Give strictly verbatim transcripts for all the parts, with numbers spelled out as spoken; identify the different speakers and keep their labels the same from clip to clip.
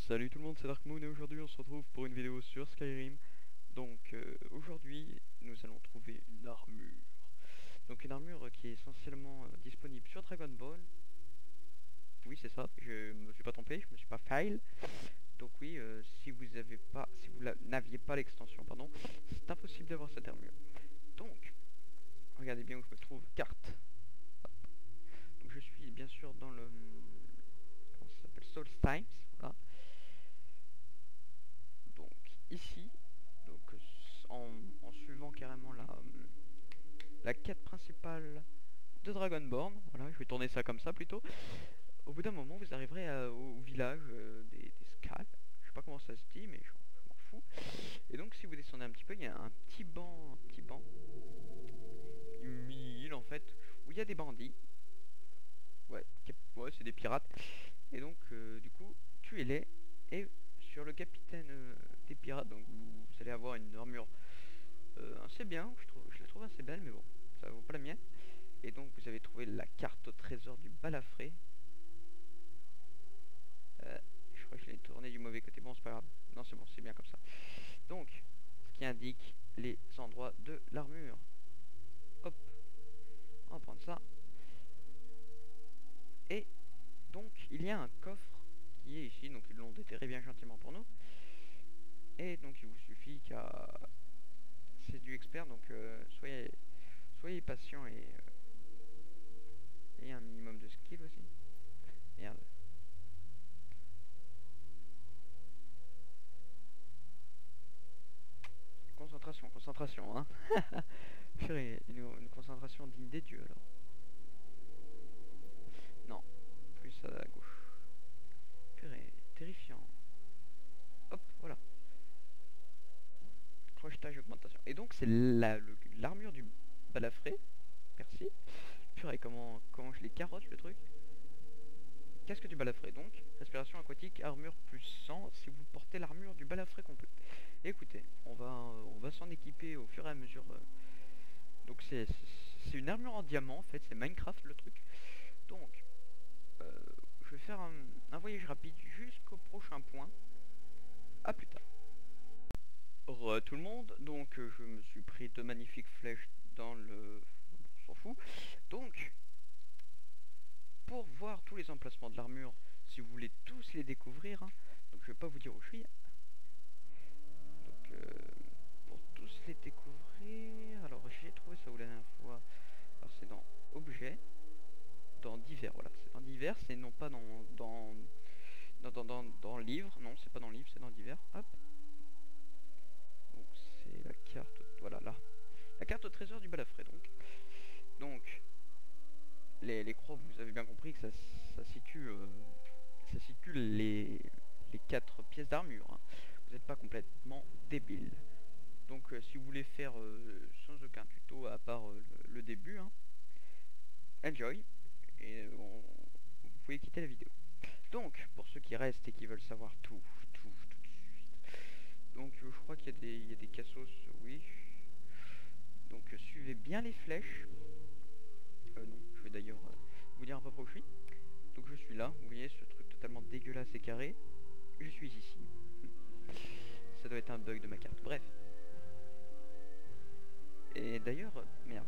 Speaker 1: Salut tout le monde, c'est Darkmoon et aujourd'hui on se retrouve pour une vidéo sur Skyrim. Donc euh, aujourd'hui nous allons trouver une armure. Donc une armure qui est essentiellement euh, disponible sur Dragonborn. Oui c'est ça, je me suis pas trompé, je me suis pas fail. Donc oui, euh, si vous avez pas, si vous n'aviez pas l'extension, pardon, c'est impossible d'avoir cette armure. Donc, regardez bien où je me trouve, carte. Hop. Donc je suis bien sûr dans le, comment ça s'appelle, Solstimes, voilà. Donc ici, donc en, en suivant carrément la, la quête principale de Dragonborn, voilà, je vais tourner ça comme ça plutôt. Au bout d'un moment, vous arriverez à, au, au village euh, des, des Scales. Je sais pas comment ça se dit, mais je, je m'en fous. Et donc, si vous descendez un petit peu, il y a un petit banc, un petit banc, une mini-île en fait, où il y a des bandits. Ouais, ouais, c'est des pirates. Et donc, euh, du coup, tuez-les. Et sur le capitaine euh, des pirates, donc vous, vous allez avoir une armure euh, assez bien. Je, trouve, je la trouve assez belle, mais bon, ça vaut pas la mienne. Et donc, vous avez trouvé la carte au trésor du Balafré. Euh, je crois que je l'ai tourné du mauvais côté. Bon, c'est pas grave. Non, c'est bon, c'est bien comme ça. Donc, ce qui indique les endroits de l'armure. Hop, on va prendre ça. Et donc, il y a un coffre qui est ici. Donc, ils l'ont déterré bien gentiment pour nous. Et donc, il vous suffit qu'à... C'est du expert, donc euh, soyez, soyez patient et... Euh... Et un minimum de skill aussi. Merde. Concentration, concentration, hein. Purée, une, une concentration digne des dieux, alors. Non, plus à la gauche. Purée, terrifiant. Hop, voilà. Crochetage, augmentation. Et donc, c'est l'armure du balafré. Merci. Purée, comment, comment je les carotte, le truc. Casque du balafré, donc. Respiration aquatique, armure plus cent, si vous portez l'armure du balafré complet. Écoutez, on va, on va s'en équiper au fur et à mesure. Euh, donc c'est une armure en diamant en fait, c'est Minecraft le truc. Donc euh, je vais faire un, un voyage rapide jusqu'au prochain point. A plus tard. Re tout le monde, donc euh, je me suis pris deux magnifiques flèches dans le... On s'en fout. Donc, pour voir tous les emplacements de l'armure, si vous voulez tous les découvrir, hein, donc je vais pas vous dire où je suis. Donc euh, pour tous les découvrir, alors j'ai trouvé ça où la dernière fois. Alors c'est dans Objets, dans Divers, voilà, c'est dans Divers, c'est non pas dans dans dans, dans, dans, dans Livre, non c'est pas dans Livre, c'est dans Divers, hop. Donc c'est la carte, voilà là, la carte au trésor du balafré donc. Donc les, les croix, vous avez bien compris que ça, ça situe euh, ça situe les, les quatre pièces d'armure, hein. Vous n'êtes pas complètement débile. Donc euh, si vous voulez faire euh, sans aucun tuto à part euh, le, le début, hein, enjoy, et euh, on, vous pouvez quitter la vidéo. Donc pour ceux qui restent et qui veulent savoir tout, tout, tout de suite. Donc euh, je crois qu'il y, y a des cassos, oui. Donc euh, suivez bien les flèches. Euh, non, je vais d'ailleurs euh, vous dire un peu où je suis. Donc je suis là, vous voyez ce truc totalement dégueulasse et carré. Je suis ici. Ça doit être un bug de ma carte, bref. Et d'ailleurs, merde.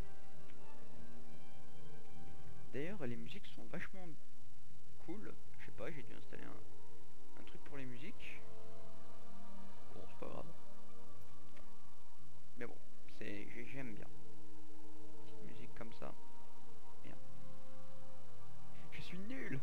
Speaker 1: D'ailleurs, les musiques sont vachement cool. Je sais pas, j'ai dû installer un, un truc pour les musiques. Bon, c'est pas grave. Mais bon, c'est j'aime bien. Petite musique comme ça. Merde. Je suis nul.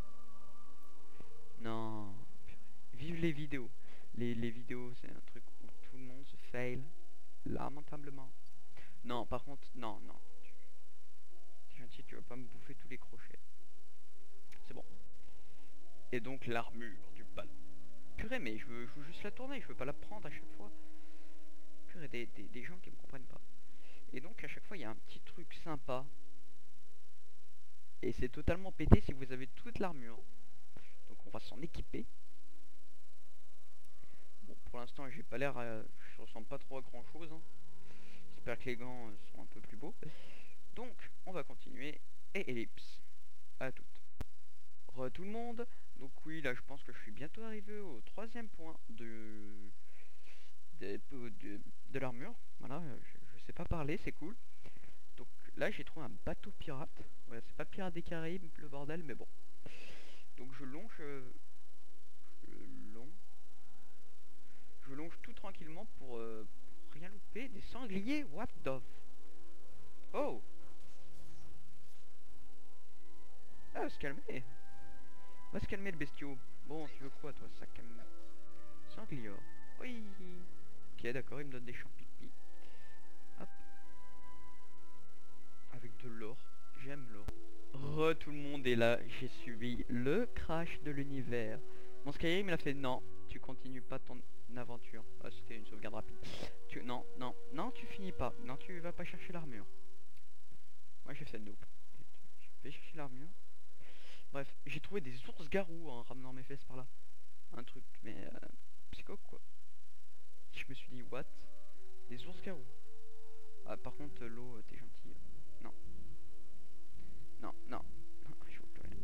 Speaker 1: Non. Vive les vidéos. Les, les vidéos, c'est un truc où tout le monde se fail lamentablement. Non, par contre, non, non. T'es gentil, tu vas pas me bouffer tous les crochets. C'est bon. Et donc l'armure du bal. Purée, mais je veux, je veux juste la tourner, je veux pas la prendre à chaque fois. Purée, des, des, des gens qui me comprennent pas. Et donc à chaque fois, il y a un petit truc sympa. Et c'est totalement pété si vous avez toute l'armure. Donc on va s'en équiper. Bon, pour l'instant, j'ai pas l'air... À... Je ressemble pas trop à grand chose. Hein. J'espère que les gants sont un peu plus beaux. Donc, on va continuer. Et ellipse. À toutes. Re tout le monde. Donc oui, là je pense que je suis bientôt arrivé au troisième point de de, de, de l'armure. Voilà, je, je sais pas parler, c'est cool. Donc là j'ai trouvé un bateau pirate. Ouais, c'est pas Pirate des Caraïbes, le bordel, mais bon. Donc je longe, euh, je longe, je longe tout tranquillement pour, euh, pour rien louper. Des sangliers, what the f- Oh, ah, va se calmer. Va se calmer le bestiau. Bon, tu veux quoi toi, ça calme. Sanglier. Oui. Ok, d'accord, il me donne des champignons. Hop. Avec de l'or. J'aime l'or. Re, tout le monde est là. J'ai subi le crash de l'univers. Mon Skyrim, il a fait non. Tu continues pas ton aventure. Ah, c'était une sauvegarde rapide. Tu, non, non, non, tu finis pas. Non, tu vas pas chercher l'armure. Moi, j'ai fait le double. Je vais chercher l'armure. Bref, j'ai trouvé des ours-garous en ramenant mes fesses par là. Un truc, mais euh, psycho quoi. Je me suis dit, what? Des ours-garous. Ah, par contre, l'eau, t'es gentil. euh, Non. Non, non. Non, je vois plus rien.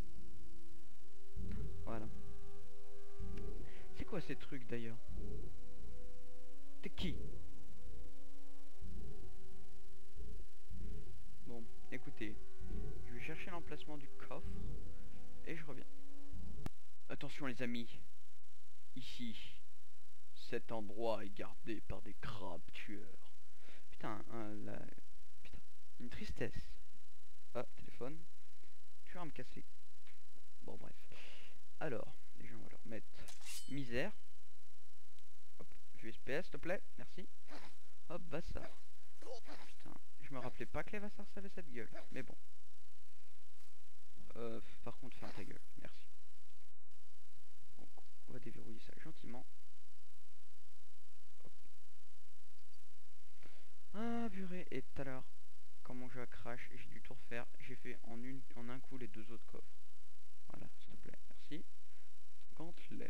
Speaker 1: Voilà. C'est quoi ces trucs d'ailleurs? T'es qui? Bon, écoutez. Je vais chercher l'emplacement du coffre. Et je reviens. Attention les amis. Ici. Cet endroit est gardé par des crabes tueurs. Putain, un, la... Putain. Une tristesse. Ah, téléphone. Tu vas me casser. Bon, bref. Alors, les gens, on va leur mettre misère. Hop, U S P S, s'il te plaît. Merci. Hop, Vassar. Putain, je me rappelais pas que les Vassars avaient cette gueule. Mais bon. Euh, par contre, ferme ta gueule. Merci. Donc, on va déverrouiller ça gentiment. Hop. Ah, purée. Et tout à l'heure, quand mon jeu a crash, j'ai dû tout refaire. J'ai fait en, une, en un coup les deux autres coffres. Voilà, s'il te plaît. Merci. Gantelet.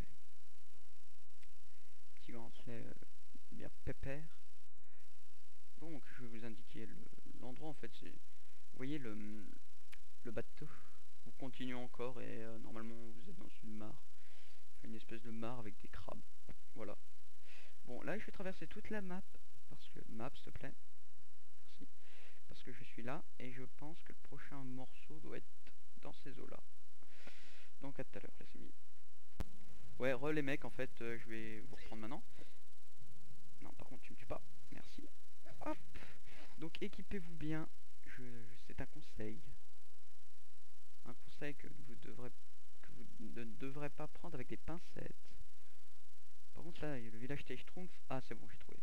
Speaker 1: Petit gantelet euh, bien pépère. Donc, je vais vous indiquer l'endroit, en fait, c'est... Vous voyez le, le bateau? Vous continuez encore et euh, normalement vous êtes dans une mare. Une espèce de mare avec des crabes. Voilà. Bon, là, je vais traverser toute la map. Parce que... Map, s'il te plaît. Merci. Parce que je suis là et je pense que le prochain morceau doit être dans ces eaux-là. Donc, à tout à l'heure, les amis. Ouais, re les mecs, en fait, euh, je vais vous reprendre maintenant. Non, par contre, tu me tues pas. Merci. Hop. Donc, équipez-vous bien. Je... C'est un conseil. Un conseil que vous devrez que vous ne devrez pas prendre avec des pincettes. Par contre là, il y a le village Teichtrumpf. Ah c'est bon, j'ai trouvé.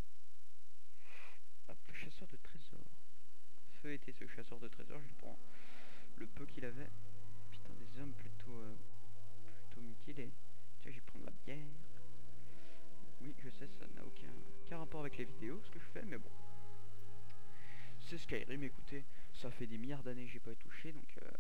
Speaker 1: Hop, chasseur de trésors. Feu était ce chasseur de trésors, je le prends. Le peu qu'il avait. Putain, des hommes plutôt euh, plutôt mutilés. Tiens, je vais prendre la bière. Oui, je sais, ça n'a aucun, aucun rapport avec les vidéos, ce que je fais, mais bon. C'est Skyrim, écoutez, ça fait des milliards d'années que j'ai pas touché, donc... Euh...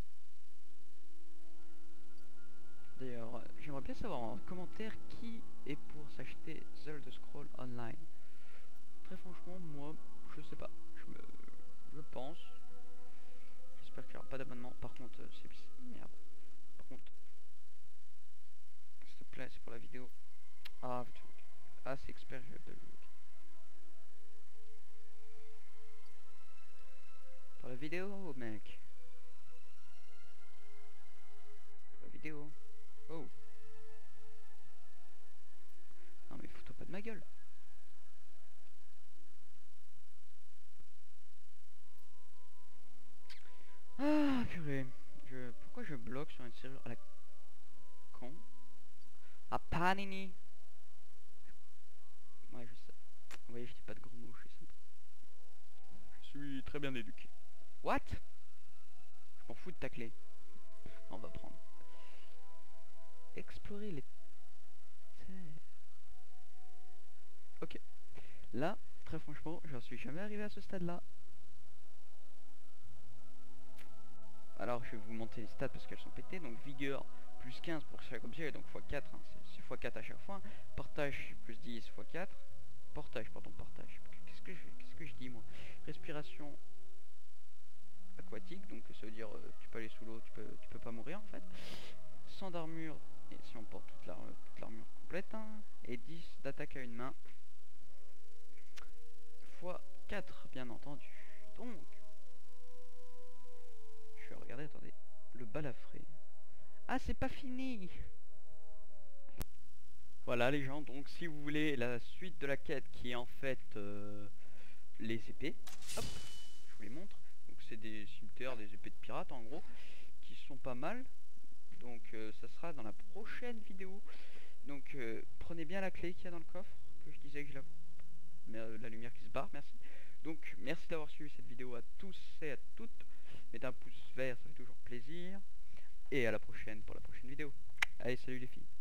Speaker 1: D'ailleurs, euh, j'aimerais bien savoir en commentaire qui est pour s'acheter The Elder Scrolls Online. Très franchement, moi, je sais pas. Je me... Je pense. J'espère qu'il n'y aura pas d'abonnement. Par contre, euh, c'est... Merde. Par contre... S'il te plaît, c'est pour la vidéo. Ah, putain. Ah, c'est expert, je vais pas le jouer. Pour la vidéo, mec. Pour la vidéo. Oh. Non mais fous-toi pas de ma gueule. Ah purée. Je... Pourquoi je bloque sur une serrure à la con? À Panini. Ouais je sais. Vous voyez je dis pas de gros mots, je suis sympa. Je suis très bien éduqué. What? Je m'en fous de ta clé. On va prendre. Explorer les terres. Ok. Là, très franchement, j'en suis jamais arrivé à ce stade-là. Alors, je vais vous monter les stats parce qu'elles sont pétées. Donc, vigueur, plus quinze pour chaque objet, donc fois quatre. Hein, c'est fois quatre à chaque fois. Portage, plus dix fois quatre. Portage, pardon, portage. Qu'est-ce que je qu'est-ce que je dis, moi? Respiration aquatique, donc ça veut dire euh, tu peux aller sous l'eau, tu peux, tu peux pas mourir en fait. cent d'armure, et si on porte toute l'armure toute l'armure complète, hein, et dix d'attaque à une main, fois quatre bien entendu. Donc, je vais regarder, attendez, le balafré. Ah, c'est pas fini. Voilà les gens, donc si vous voulez la suite de la quête qui est en fait euh, les épées, hop, je vous les montre. Donc c'est des cimetières, des épées de pirates en gros, qui sont pas mal. Donc euh, ça sera dans la prochaine vidéo. Donc euh, prenez bien la clé qu'il y a dans le coffre, que je disais que je la... Mais, euh, la lumière qui se barre, merci. Donc merci d'avoir suivi cette vidéo à tous et à toutes. Mettez un pouce vert, ça fait toujours plaisir. Et à la prochaine pour la prochaine vidéo. Allez, salut les filles.